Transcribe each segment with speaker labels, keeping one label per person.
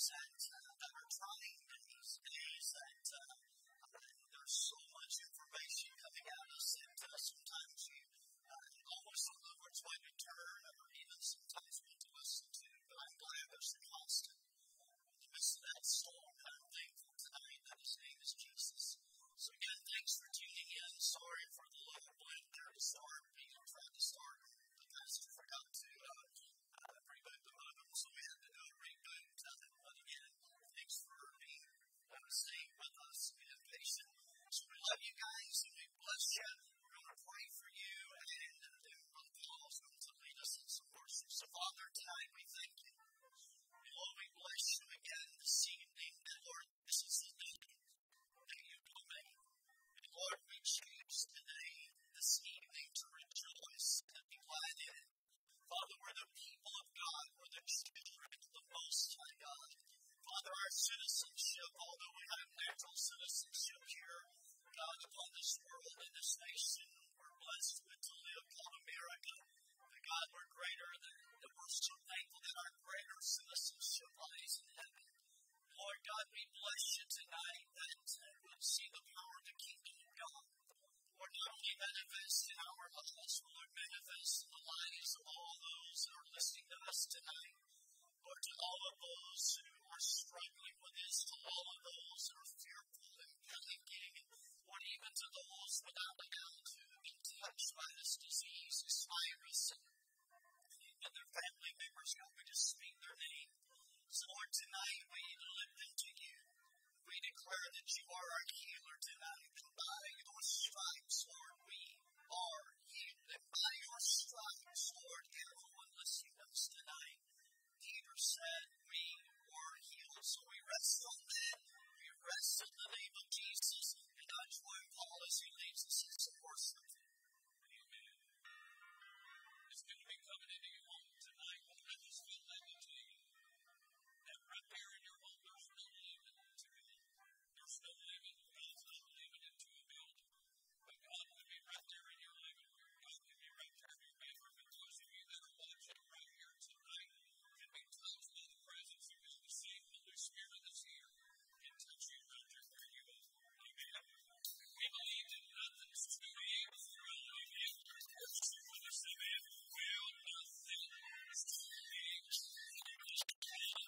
Speaker 1: that are trying in these days that there's so much information coming at us that sometimes you almost don't know which way to turn or even sometimes what to listen to. But I'm glad there's a constant. In the midst of that storm, I'm thankful tonight that His name is Jesus. So again, thanks for tuning in. Sorry for the little blip there to start. We tried to start. The pastor forgot to reboot the modem, so we had to do a reboot. But again, thanks for being staying with us and patient. So we love you guys and we bless you. We're going to pray for you and then Brother Paul is going to lead us in some worship. So Father, tonight we thank you. And Lord, we bless you again this evening. And Lord, this is the day that you have made. And Lord, we choose today, this evening, to rejoice and be glad in it. Father, we're the people of God. We're the children of the Most High God. Father, our citizenship, although we have natural citizenship here, God, upon this world and this nation, we're blessed with to live upon America. But God, we're greater than that. We're so thankful that our greater citizenship lies in heaven. Lord God, we bless you tonight that we'll see the power of the kingdom of God. Lord, not only manifest in our lives, Lord, manifest in the lives of all those that are listening to us tonight. Lord, to all of those who are struggling with this, to all of those who are fearful and panicking, Lord, even to those without a doubt who have been touched by this disease, this virus, and their family members, God, we just speak their name. So, Lord, tonight we lift them to you. We declare that you are our healer tonight, and by your stripes, Lord, we are healed. And by your stripes, Lord, everyone listening to us tonight, Peter said we were healed. So we rest on that. We rest in the name of Jesus. And I join Paul as he leads us in some worship. Amen. It's going to be coming into your home tonight. I just feel that to you. That right there in your home, there's no limit to God. There's no limit. God's not limited to a building. But God will be right there in your living room. God will be right there in your bedroom. And those of you that are watching right here tonight can be touched by the presence of God. The same Holy Spirit that's here can touch you right there where you are. Amen. We believe that nothing's too big for God. Amen. Worship with us. Amen. Well, nothing is too big for God.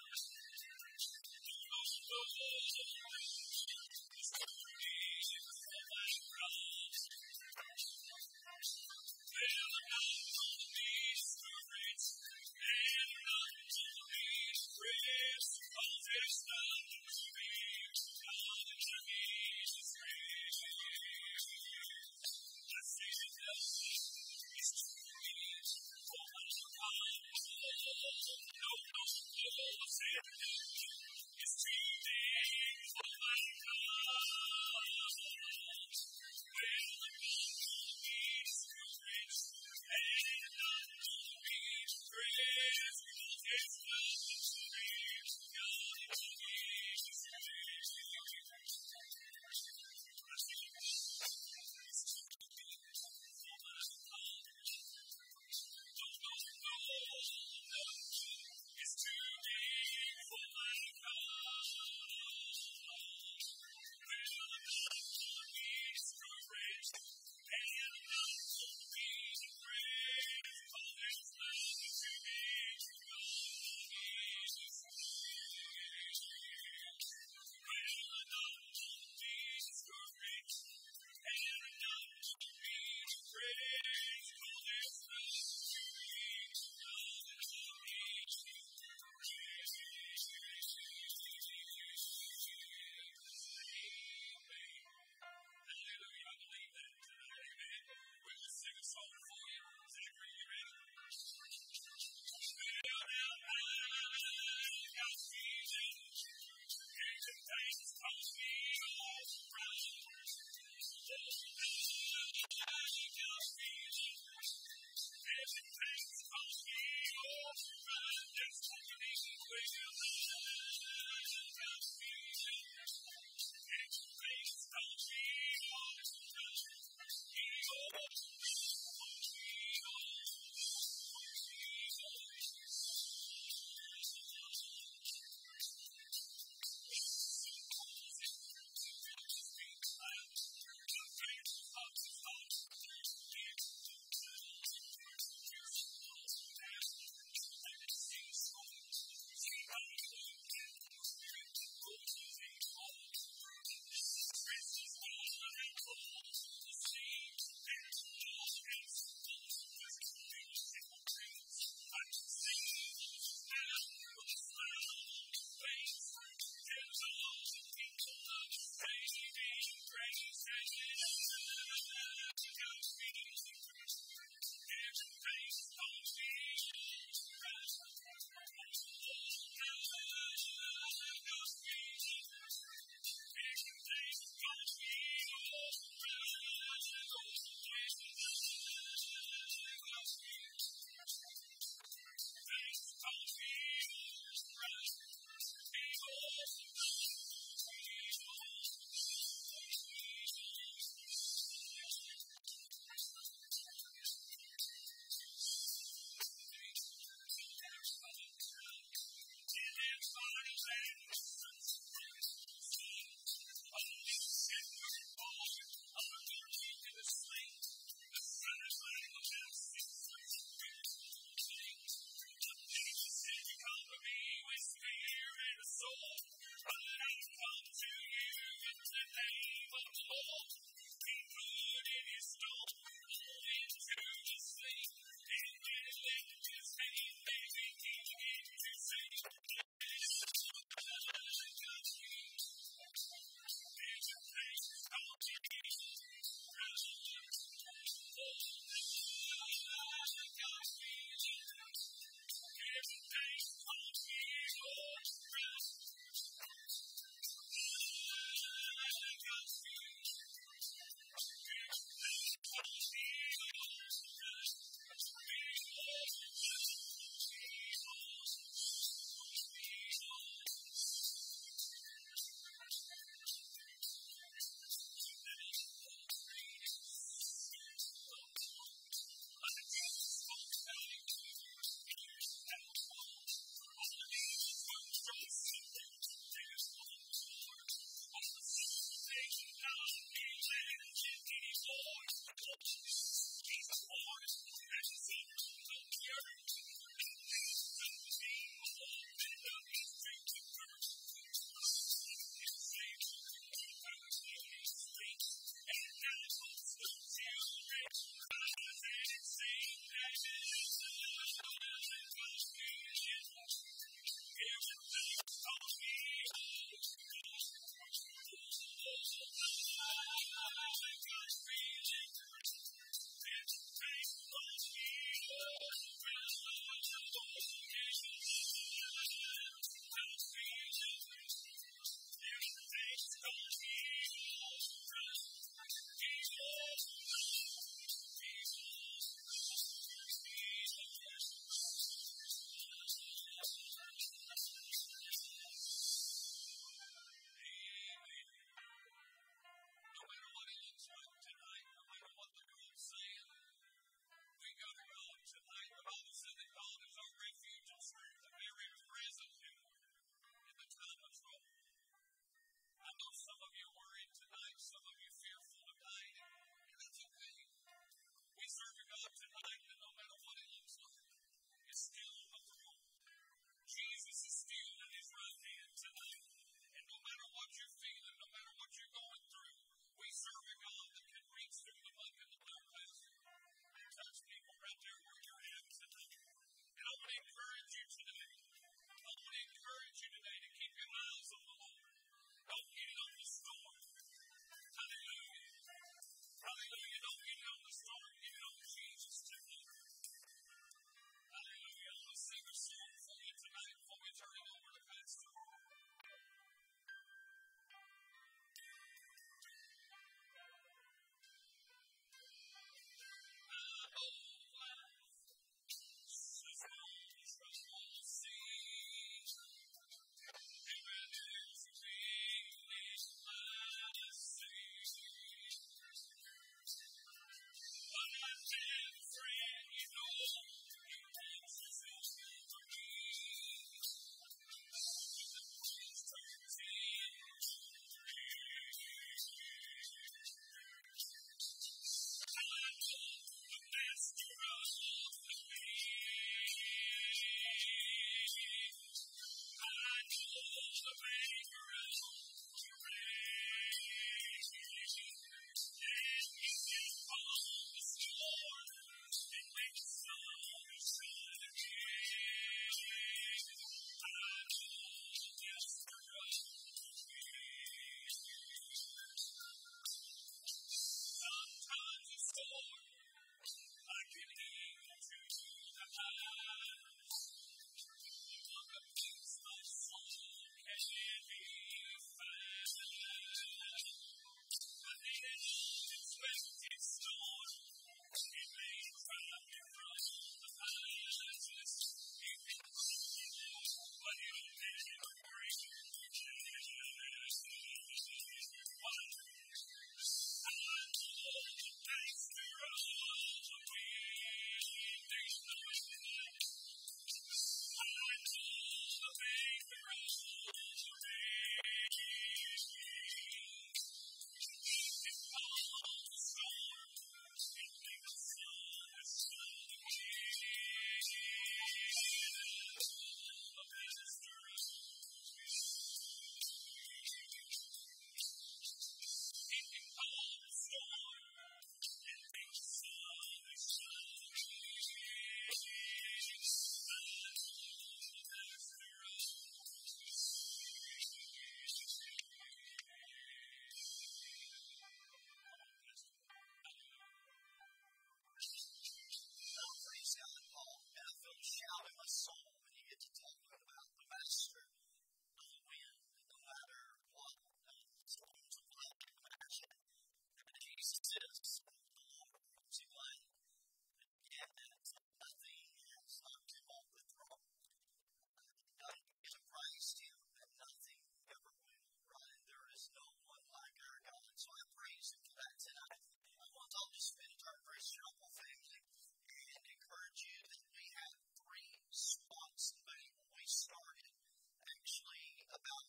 Speaker 1: Praise God, Paul. And I feel a shout in my soul when you get to talking about the master of the wind. No matter what storms of life you imagine, Jesus is the Lord. To like, again, that nothing has knocked him off the throne. None has praised him, and nothing ever will. Right? There is no one like our God. So I praise him for that tonight. I want to just spend our Grace Chapel family and encourage you that we have 3 spots available. We started actually about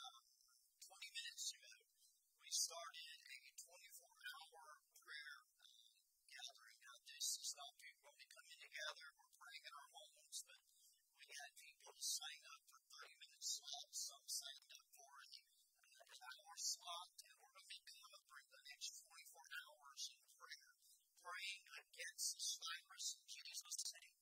Speaker 1: 20 minutes ago. We started a 24-hour prayer gathering. Now, this is not people only coming together. We're praying in our homes, but we had people sign up for 30-minute slots. Some signed up for an hour slot, and we're going to be coming through the next 24 hours in prayer, praying against this virus in Jesus' name.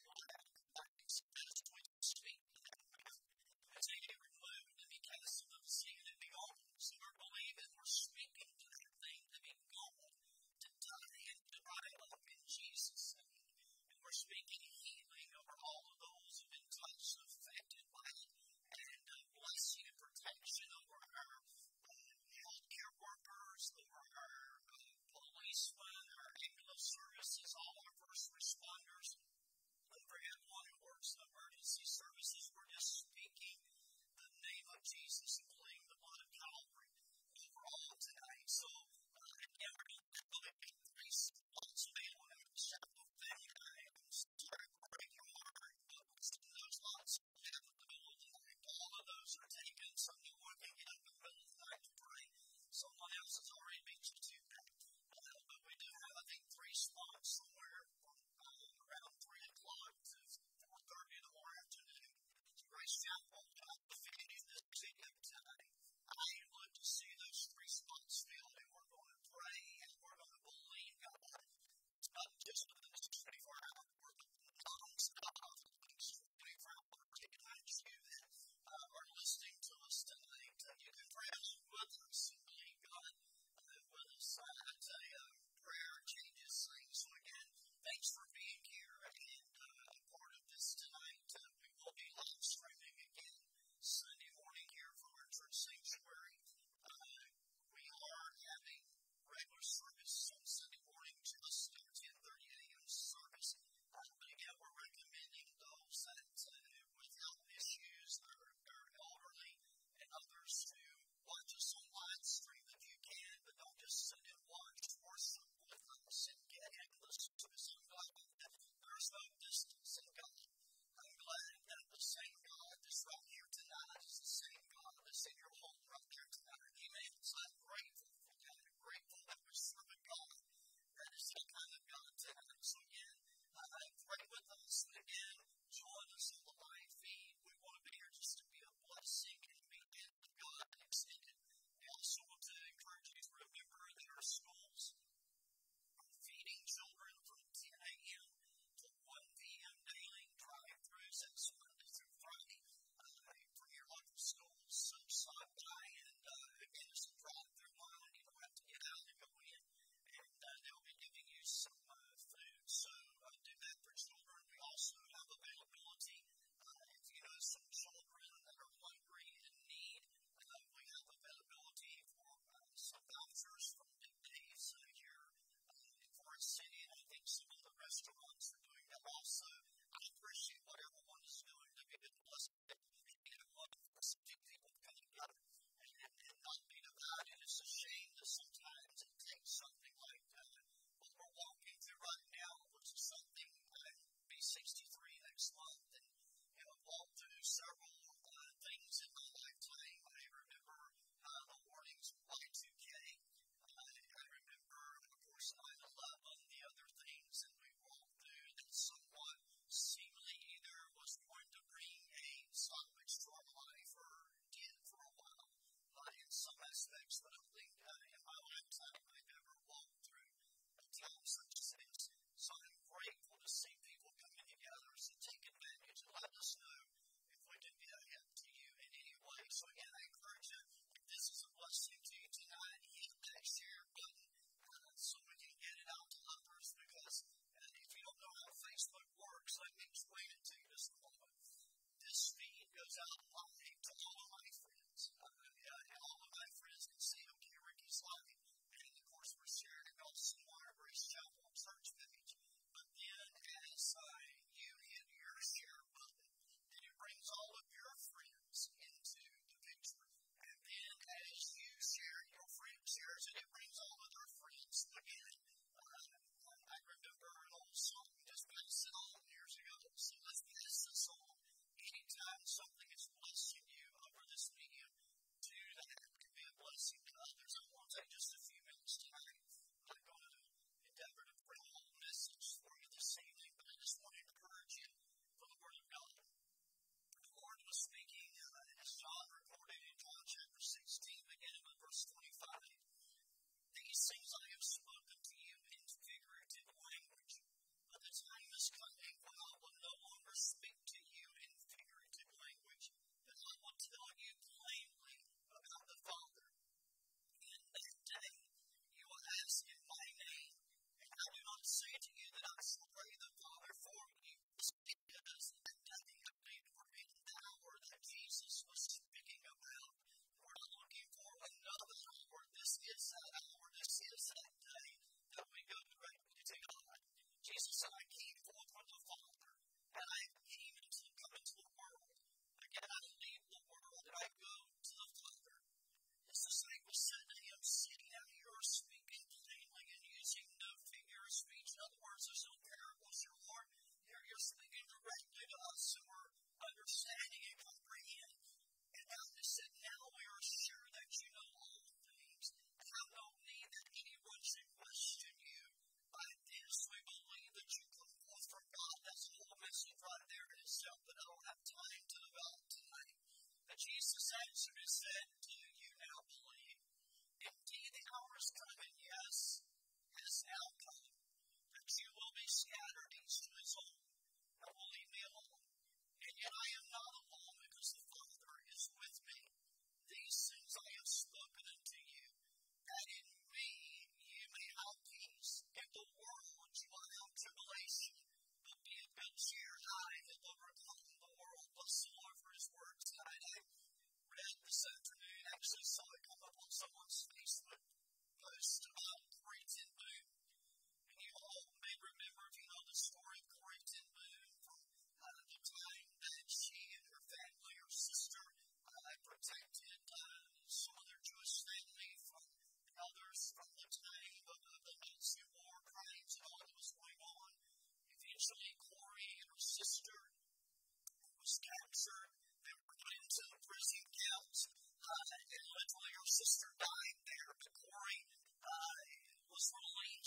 Speaker 1: As they get removed and be cast into the sea and be gone. So we're believing, we're speaking to that thing to be gone, to die and to dry up in Jesus' name. And we're speaking healing over all of those who have been touched and affected by it, and blessing and protection over our healthcare workers, over our policemen, our ambulance services, all our first responders. For everyone who works in emergency services, we're just speaking the name of Jesus and pleading the blood of Calvary over all tonight. So, again, we're going to put it in 3 spots available in the chapel thing. I am sorry to break your heart, but those lots we have in the middle of the night, all of those are taken. So no one can get up in the middle of the night to pray. Someone else has already beat you to that. But we do have, I think, 3 spots somewhere from around 3 o'clock to 4:30 in the afternoon. Grace Chapel, the feeding this video tonight. I would to see those 3 spots filled, and we're going to pray, and we're going to believe God. It's not just within the next 24 hours, we're non-stop, 24 hours. Tonight, you that are listening to us tonight, you can pray along with us and believe God with us. I tell you, prayer changes things. So again, thanks for being here and a part of this tonight. We will be live streaming again Sunday morning here from our church sanctuary. We are having regular service on Sunday morning, just 10:30 a.m. service. But again, we're recommending those that with health issues or elderly and others to watch us on live stream if you can, but don't just sit and watch. Worship with us and get in the service. I'm glad that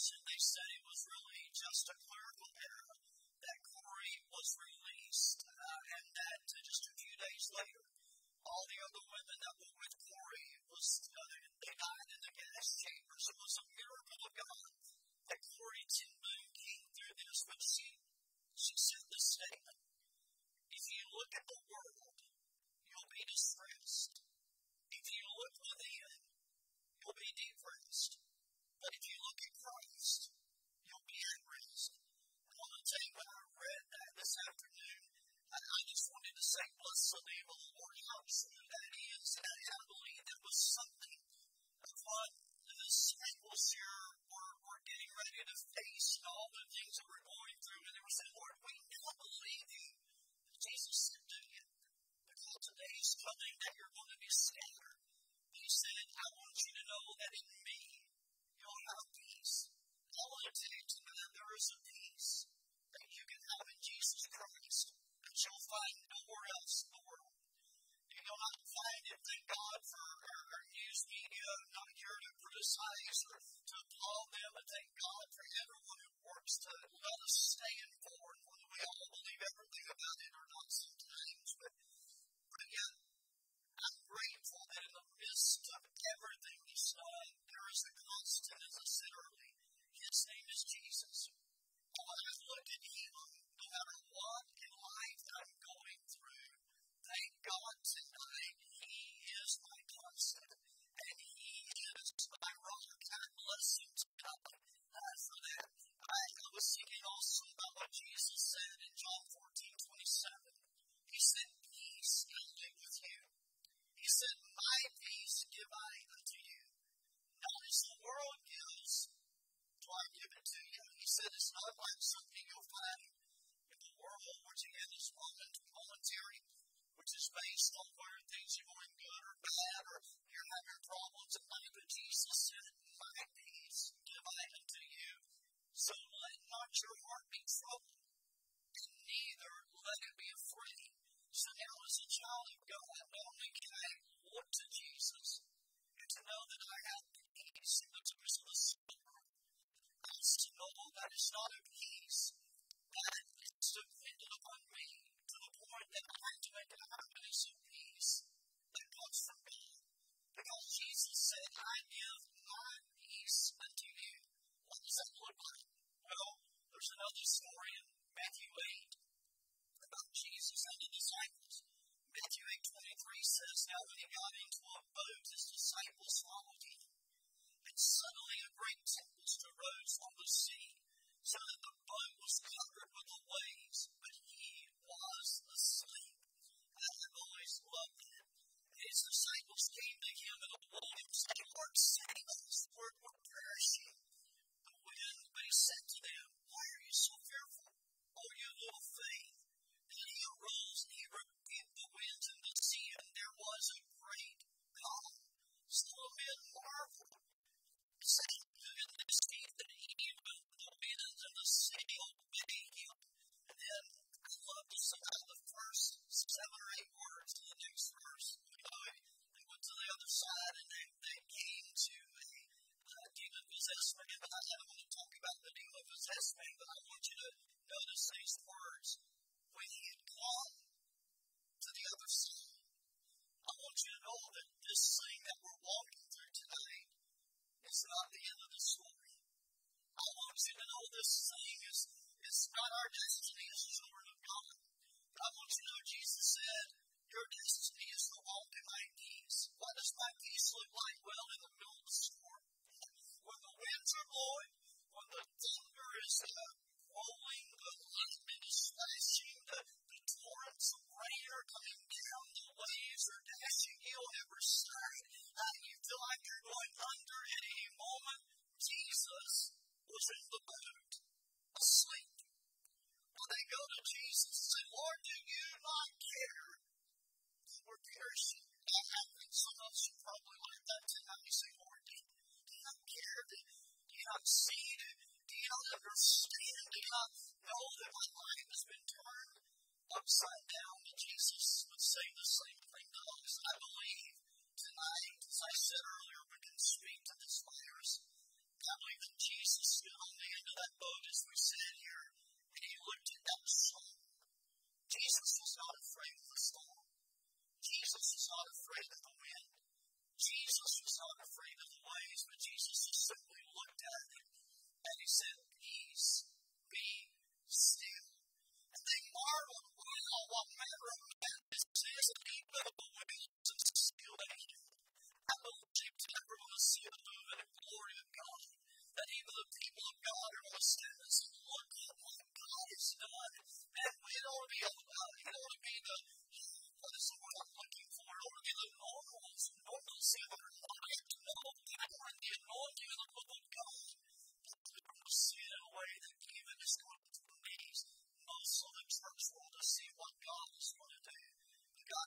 Speaker 1: and they said it was really just a clerical error, that Corey was released, and that just a few days later, all the other women that were with Corey they died in the gas chambers. It was a miracle of God that Corey Ten Boom came through this, but she said this statement: if you look at the world, you'll be distressed. If you look within, you'll be depressed. But if you look at Christ, you'll be at rest. I want to tell you, when I read that this afternoon, I just wanted to say, bless the name of the Lord, how true that is. And I believe that was something of what the disciples here were getting ready to face, and all the things that we're going through. And they were saying, Lord, we now believe you. Jesus said to him, because today is coming that you're going to be scattered. He said, I want you to know that in me, you'll have peace. I want to tell you tonight, there is a peace that you can have in Jesus Christ that you'll find nowhere else in the world. You'll not find it. Thank God for our news media. I'm not here to criticize or to applaud them, but thank God for everyone who works to let us stand for it. Whether we all believe everything about it or not sometimes, but again, I'm grateful that in the midst of everything He's done, there is a constant, as I said earlier. His name is Jesus. When I look at Him, no matter what in life I'm going through, thank God tonight He is my constant, and He is my rock. I bless Him tonight for that. I was thinking also about what Jesus said in John 14:27. He said, peace I live with you. He said, my peace give I unto you. Not as the world gives, do I give it to you. He said, it's not like something you'll find in the world, which again is momentary, which is based on whether things are going good or bad, or you're having problems in life. But Jesus said, my peace give I unto you. So let not your heart be troubled, and neither let it be afraid. So now as a child of God, not only can I look to Jesus and to know that I have peace in the times of the storm, it's to know that it's not a peace that is dependent upon me, to the point that I have to make a happiness of peace that comes from God. Because Jesus said, I give my peace unto you. What does that look like? Well, there's another story in Matthew 8 about Jesus and the disciples. Matthew 8:23 says, now when he got into a boat, his disciples followed him. And suddenly a great tempest arose on the sea, so that the boat was covered with the waves, but he was asleep. I've always loved that. His disciples came to him in a boat and said, Lord, save us, we're perishing. But he said to them, why are you so fearful, O you little faith? Then he arose and he rebuked the winds and the sea, and there was a great calm. So the men marveled, saying, who can this be that even the winds and the sea obey him? And then I love to say out the first 7 or 8 words in the next verse. They went to the other side and they came to a demon-possessed man. But I don't want to talk about the demon-possessed man, but I want you to notice these words. When he had gone to the other side, I want you to know that this thing that we're walking through tonight is not the end of the story. I want you to know this thing is not our destiny as children of God. But I want you to know Jesus said, your destiny is to walk in my peace. What does my peace look like? Well, in the middle of the storm, when the winds are blowing, when the thunder is rolling, the lightning is flashing, the torrents of rain are coming down, the waves are dashing you on every side, you feel like you're going under at any moment. Jesus was in the boat, asleep. When they go to Jesus and say, Lord, do you not care that we're perishing? I think some of us are probably like that tonight. You say, Lord, do you not care? Do you not see? Do you not understand? Do you not know that my life has been turned upside down? And Jesus would say the same thing to us. I believe tonight, as I said earlier, we can speak to this virus. I believe that Jesus still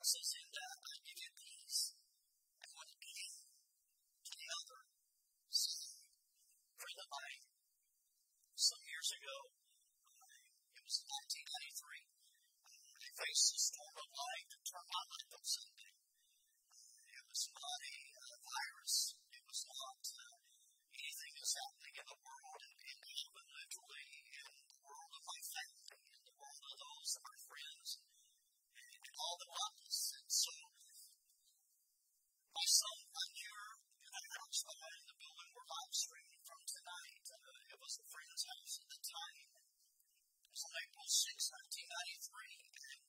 Speaker 1: says, and I give you peace. And when it came to the other side, friend of mine, some years ago, it was 1993, I faced a storm of life that turned my life upside down. It was not a virus. It was not anything that's happening in the world, and even literally in the world of my family, in the world of those of our friends, and all the others. And so, my son, I'm here in a house behind the building we're live streaming from tonight. It was a friend's house at the time. It was on April 6, 1993, and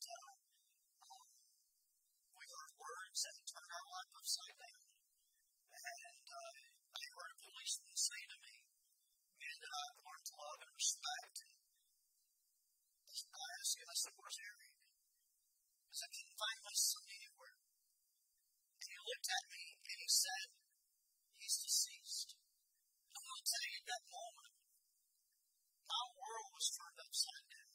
Speaker 1: we heard words that turned our life upside down. And I heard a policeman say to me, "Man, that I've learned a lot of respect." I asked him, I said, "Where's Eric?" I said, "I couldn't find my son anywhere." And he looked at me and he said, "He's deceased." I'm going to tell you at that moment, my world was turned upside down.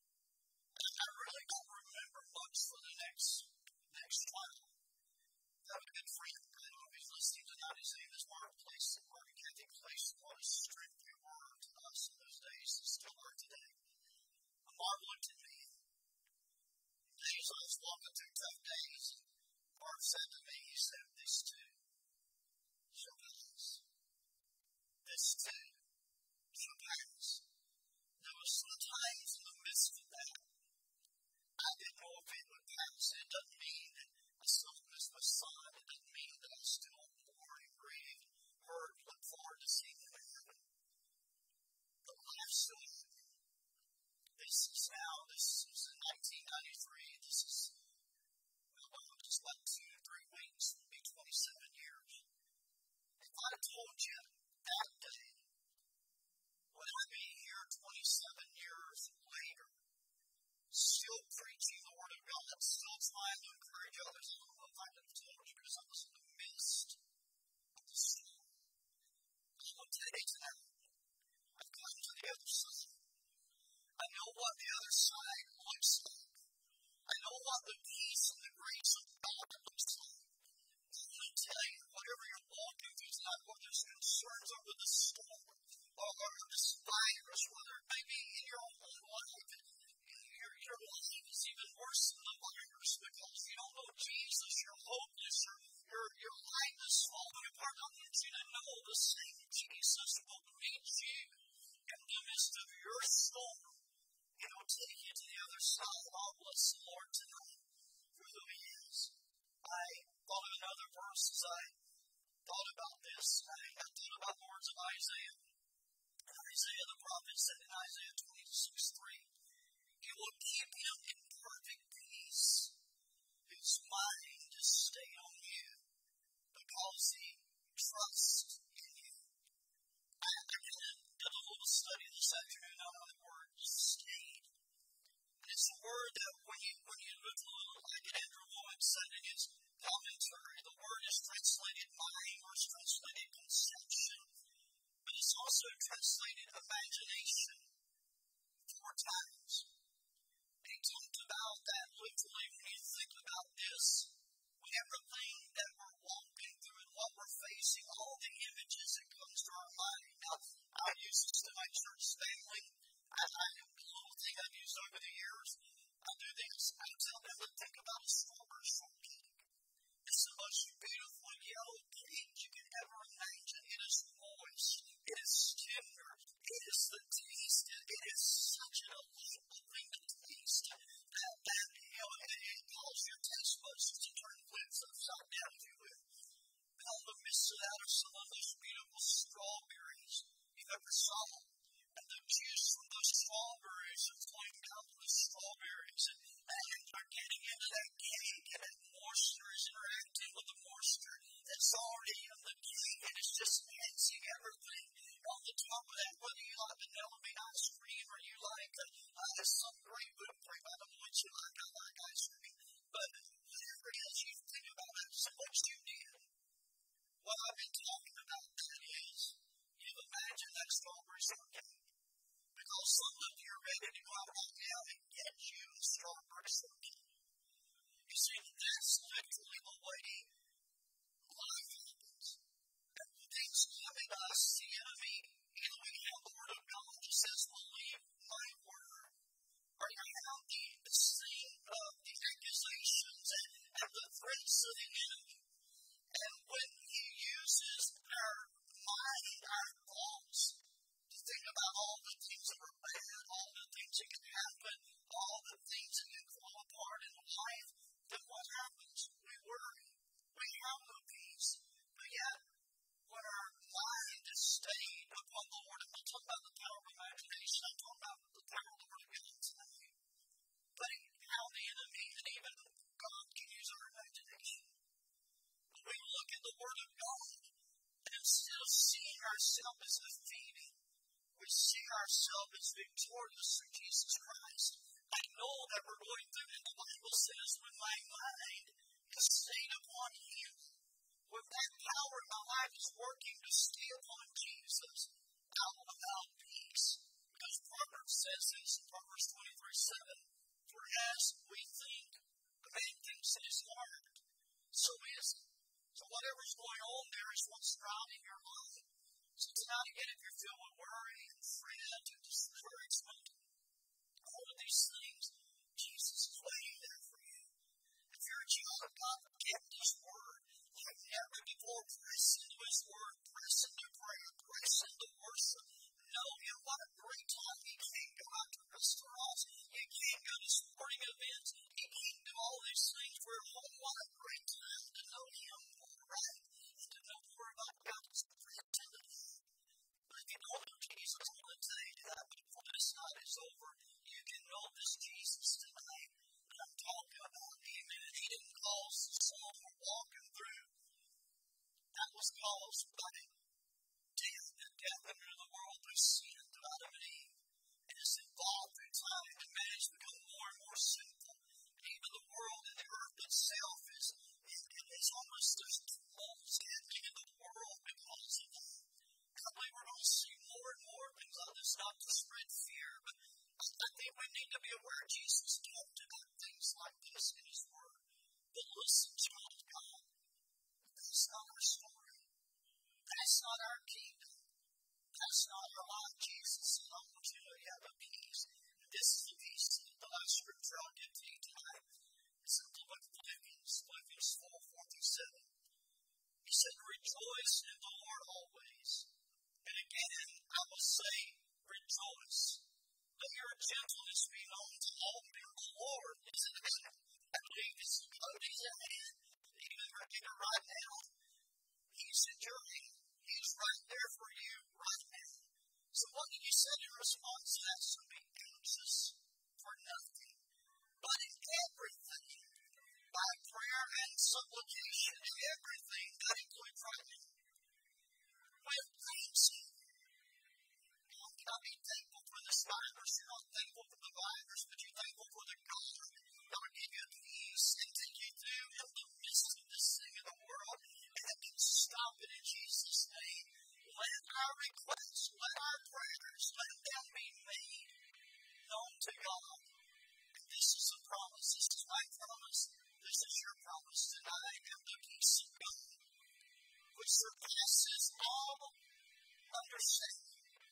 Speaker 1: I really don't remember much for the next while. I have a good friend, I don't know if he's listening tonight, his name is Mark Place, and Mark Catholic Place, what a strength you were to us in those days, and still are today. And Mark looked at me, days I was walking through tough days, and Mark said to me, he said, "This too shall pass. This too shall pass." There was some times in the midst of that, I didn't know if it would pass. It doesn't mean that I still miss my son. It doesn't mean that I still mourn and grieve, hurt, look forward to seeing him in heaven. But life's still happening. This is in 1993. This is, just about 2 to 3 weeks. It'll be 27 years. If I told you that day, would I be here 27 years later, still preaching the Word of God, still trying to encourage others? I don't know if I could have told you because I was in the midst of the storm. I will tell you tonight, I've come to the other side. I know what the other side looks like. I know what the peace and the grace of God looks like. I want to tell you, whatever you're walking through tonight, whether there's concerns over the storm, or this virus, whether it may be in your own life, your life is even worse than the virus because you don't know Jesus, you're hopeless, your life is falling apart. I want you to know the same Jesus will meet you in the midst of your storm, and He'll take you to the other side. I'll bless the Lord tonight for who He is. I thought of another verse as I thought about this. I thought about the words of Isaiah. Isaiah the prophet said in Isaiah 26:3, "He will keep him in perfect peace, whose mind is stayed on you, because he trusts in you." I did a little study this afternoon on the word stayed. It's a word that when you look a little, like Andrew Womack said in his commentary, the word is translated mind or is translated conception, but it's also translated imagination 4 times. And he talked about that literally when you think about this. Everything that we're walking through and what we're facing, all the images that comes to our mind. Now, I use this to my church family. I have a little thing I've used over the years. I do this. I tell them to think about a strawberry shortcake. It's the most beautiful yellow cake you can ever imagine. It is moist. It is tender. It is the taste. It is such a delightful thing to taste. It calls your taste buds to turn lips upside down, if you will. And on the midst of that are some of those beautiful strawberries you've ever saw. And the juice from those strawberries is flowing down from the strawberries. And you're getting into that cake, and that moisture is interacting with the moisture that's already in the cake, and it's just enhancing everything. On the top of that, whether you like vanilla bean ice cream or you like some great whipped cream, I don't know what you like. I like ice cream. But whatever it is you think about it, so what you did. What I've been talking about that is, you've imagined that strawberry shortcake. Because some of you are ready to go out right now and get you a strawberry shortcake. You see, that's literally the way life happens. Things come at us, the enemy, we have the Word of God that says, believe my word. Or you have the scene of the accusations and the threats of the enemy. And when he uses our mind, our thoughts, to think about all the things that are bad, all the things that can happen, all the things that can fall apart in life, then what happens? We worry. We have no peace. But yet, when our mind is stayed upon the Lord, I'm not talking about the power of imagination, I'm talking about the power of the Word of God tonight. But how the enemy and even God can use our imagination. When we look at the Word of God, and instead of seeing ourselves as defeated, we see ourselves as victorious through Jesus Christ. I know that we're going through, and the Bible says, when my mind is stayed upon Him, when that power in my life is working to stay upon Jesus, I will have peace. Because Proverbs says this in Proverbs 23:7, for as we think, a man thinks in his heart, so is it. So whatever's going on there is what's driving your life. So tonight again, if you're filled with worry and fret and discouragement, all of these things, Jesus is waiting there for you. If you're a child of God, get His Word. Like never before, press into His Word, press into prayer, press into worship. Know Him. What a great time. You can't go out to restaurants. You can't go to sporting events. You can't do all these things for a home. What a great time to know Him more, right? And to know more about God's creativity. But if you don't know Jesus, I'm going to tell you that before this night is over, you can know this Jesus tonight that I'm talking about. Amen. And He didn't cause the song we're walking through. That was caused by death and death under the world through sin, through Adam and Eve. And it's evolved through time and man has become more and more sinful. And even the world and the earth itself is almost there's tumults happening in the world because of that. I believe we're going to see more and more things like this, not to spread fear, but I think we need to be aware Jesus talked about things like this in His Word. But listen, child of God, that's not our story. That's not our kingdom. That's not our life. Jesus said, I want you to know you have a peace. And this is the peace. The last scripture I'll give to you tonight is in the book of Philippians 4:4-7. He said, rejoice in the Lord always. And again, I will say, rejoice. Let your gentleness be known to all men. The Lord is at hand. I believe His code is at hand. Even right now, He's at your hand. He's right there for you right now. So what did He say in response to that? So be anxious for nothing, but in everything, by prayer and supplication, in everything, that includes right now, with thanksgiving. You cannot be thankful for this virus. You're not thankful for the virus, but you're thankful for the God that will give you peace and take you through in the midst of this thing in the world. And that can stop it in Jesus' name. Let our requests, let our prayers, let them be made known to God. And this is a promise. This is my promise. This is your promise tonight. And the peace of God, which surpasses all understanding.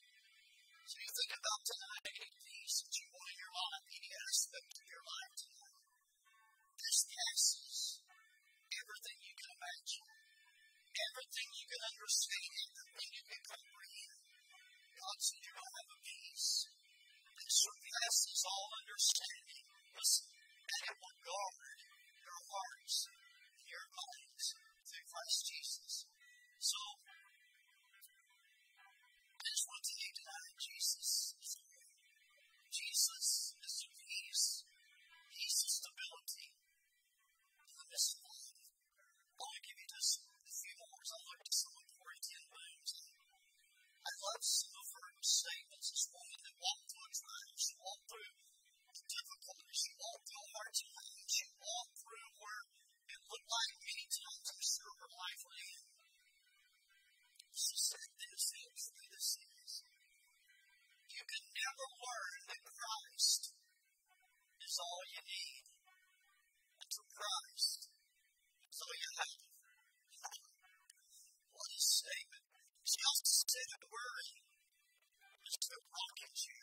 Speaker 1: So you think about tonight, any peace that you want in your life, any aspect of your life tonight. This passes everything you can imagine, everything you can understand, everything you can comprehend. God said you're going to have a peace that surpasses all understanding. Listen, and it will guard your hearts and your minds through Christ Jesus. So, I just want to tell you tonight, Jesus is good. Jesus is the peace. He's the stability. I'm just fine. I want to give you just a few more. I looked at some of 10 booms. I love some of her statements. This woman that walked through a trial. She walked through difficulties. She walked through hard times. She walked through where it looked like many times, I'm sure, her life would end. She said this, this is, you can never learn that Christ is all you need until Christ. So you have what a statement. She also said that worry was to rocket you.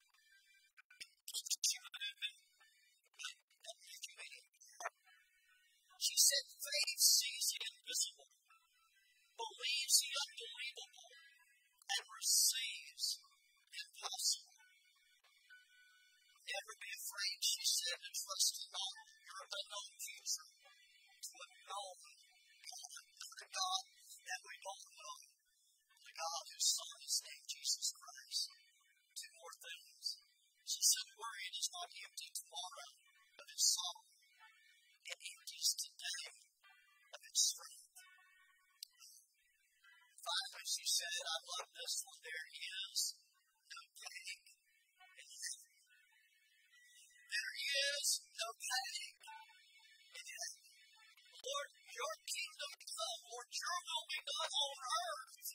Speaker 1: She said faith sees the invisible, believes the unbelievable, and receives the impossible. Never be afraid, she said, to trust in God, your unknown future, to a known God, the God that we don't know, the God whose Son is named Jesus Christ. Two more things. She said, worry does not empty tomorrow of its sorrow. It empties today of its strength. Finally, she said, I love this one. There is no panic in heaven. There is no panic in heaven. Lord, your kingdom come. Lord, your will be done on earth.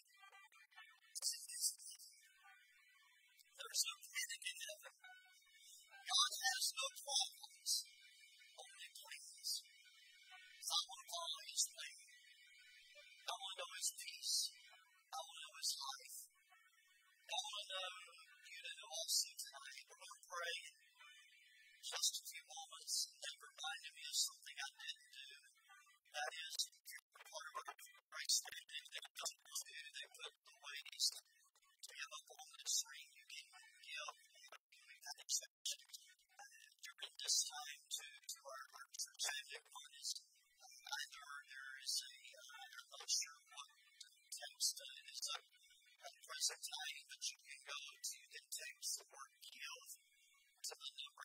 Speaker 1: There's no panic in heaven. God has no problems, only plans. I want to follow his plan. I want to know his peace. I want to know his life. I want to know you to know also tonight. We're going to pray just a few moments. That reminded me of something I didn't do. That is, part of our grace standing. They put the ways to give up on the screen. You can give that exception during this time to our church family. One is there is I'm not sure what text is up at the present time, but you can go to the text the word give to the number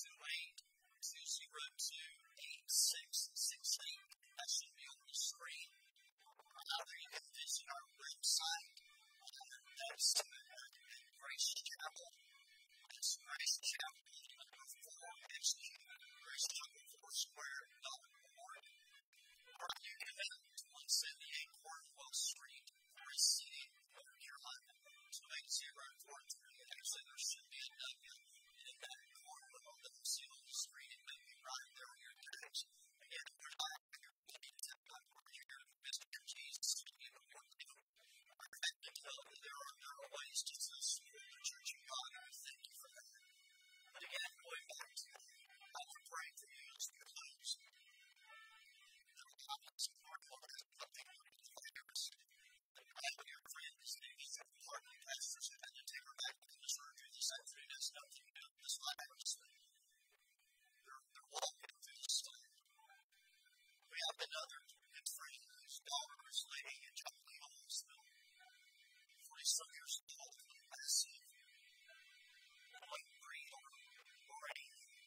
Speaker 1: 828-202-8668. That should be on the screen. Either you can visit our website. That's Grace Chapel. That's Grace Chapel. Actually, Grace Chapel Foursquare.org. Or you can visit 178 Cornwall Street, Forest City, North Carolina, 28043. And actually, there should be a W in that Cornwall that you see on the screen. It may be right there on your text. Again, we're not here to visit Jesus. Even more different. I think to know that there are ways to support the Church of God, and we thank you for that. But again, going back to I want to pray for you as we close. Your friend, his name is Jeff Hartley, pastors who had to take her back from the surgery this afternoon. That's nothing to do with this virus. They're walking through the storm. We have another good friend whose daughter is laying in Joplin Hospital. 40-some years old, massive, white green or anything.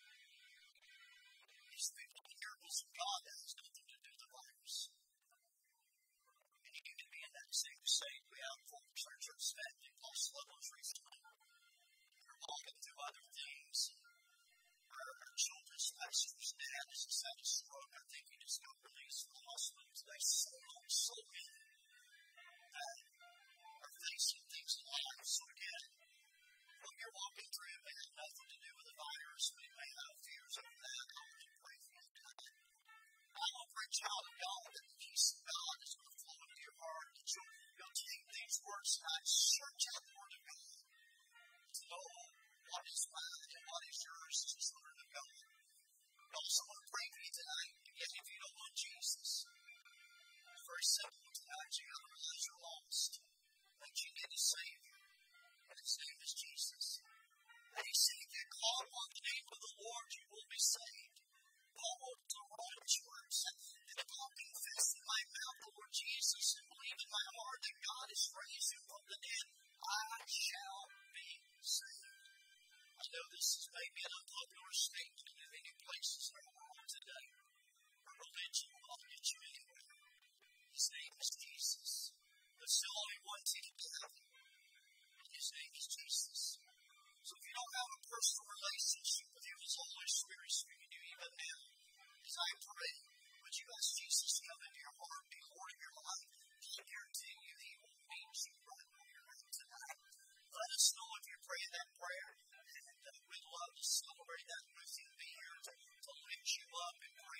Speaker 1: These people, the miracles of God, that has nothing to do with the virus. And you need to be in that same state. We have folks, our church family, lost loved ones recently. They're walking through other things. Our children's pastor's dad has just had a stroke. I think he just got released from the hospital today. So many that are facing things in life. So again, what you're walking through may have nothing to do with the virus. We may have fears over that. I want to pray for you. I want to pray, child of God, that the peace of God is going to flow into your heart. That you'll take these words tonight, search out the Word of God to know what is mine and what is yours to the Word of God. I also want to pray for you tonight. Again, if you don't want Jesus, it's very simple tonight. You got to realize you're lost. That you need a Savior. And his name is Jesus. And he said, if you call upon the name of the Lord, you will be saved. Paul wrote to the Roman church, and if I'll confess in my mouth the Lord Jesus and believe in my heart that God has raised him from the dead, I shall be saved. I know this is maybe an unpopular statement in many places in our world today. But religion will not get you anywhere. His name is Jesus. There's still only one ticket to heaven. His name is Jesus. So if you don't have a personal relationship with him, his Holy Spirit is speaking to you even now. As I pray, would you ask Jesus to come into your heart, be Lord of your life? I guarantee you he will meet you right where you're at tonight. Let us know if you're praying that prayer, and we'd love to celebrate that with you and be here to lift you up and pray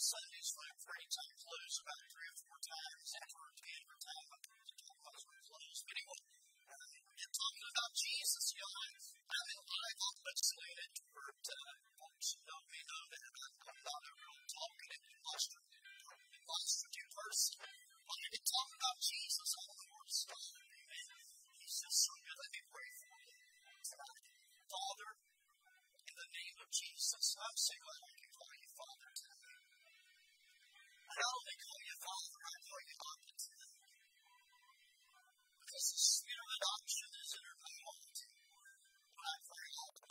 Speaker 1: Sundays when free time closed about 3 or 4 times after every time I was closed. But anyway, and talking about Jesus, you know, I've always seen it for folks who know me know that I'm not a real talking and demonstrative person. When I get talking about Jesus, I'm the Lord's Son. Amen. He's just so good. Let me pray for you tonight. Father, in the name of Jesus, I'm so glad I can call you Father tonight. I not only call you Father, I call you Abba tonight. Because the spirit of adoption is in my heart. When I pray, Abba,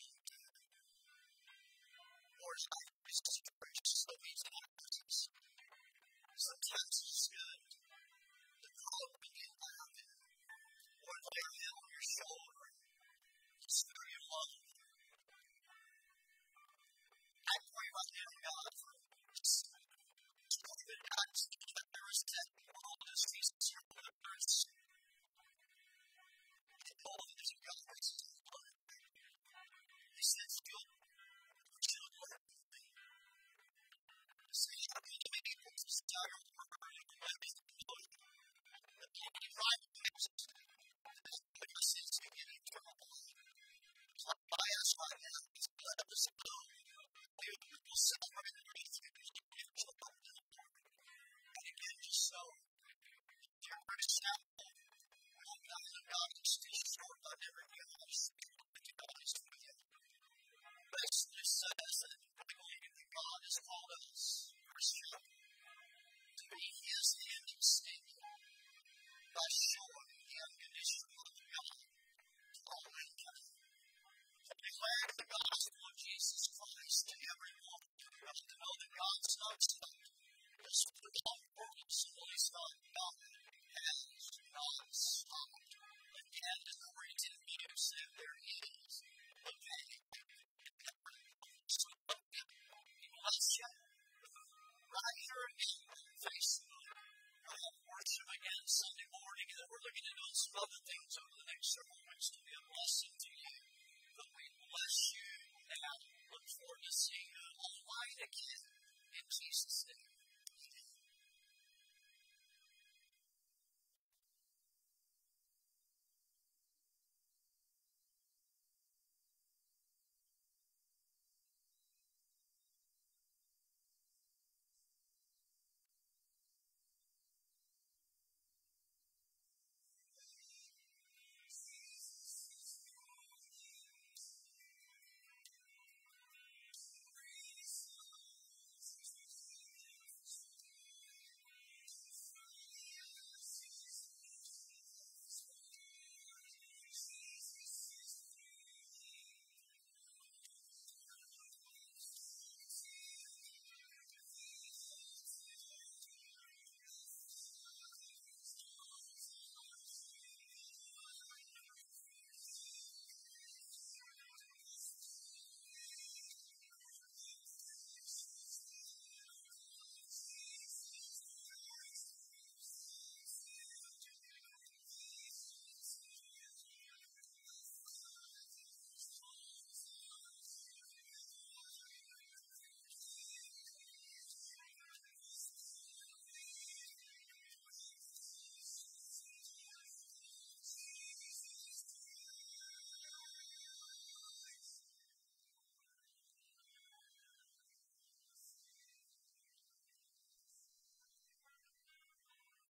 Speaker 1: or as I pray, Sister Gracious, so means in our presence. Sometimes it's good to call up and get loud, or lay a hand on your shoulder and stir your love. I pray right now, God, for this COVID virus that all this Jesus here on the earth. And all of this God is in the blood. He says, "Good children." He says, "How can you make people to start a word and let me know that you need right answers? But your sins can get eternal life." So I ask right now, please let us know. We will celebrate the birthday of your children. And again, just so you're very simple. One guy that God is still short by never realized that God is with you. Basically says that we believe that God has called us, Christian, to be His hand extended by showing the unconditional love of God to all mankind. To declare the gospel of Jesus Christ to everyone. To know that God's not stopped. Just for the long world, so He's not God. Has not stopped. Again, in the written news that there is a panic. So, He bless you. Right here again on Facebook. I have worship again Sunday morning, and then we're looking into some other things over the next several weeks to be a blessing to you. But we bless you and look forward to seeing you online again in Jesus' name.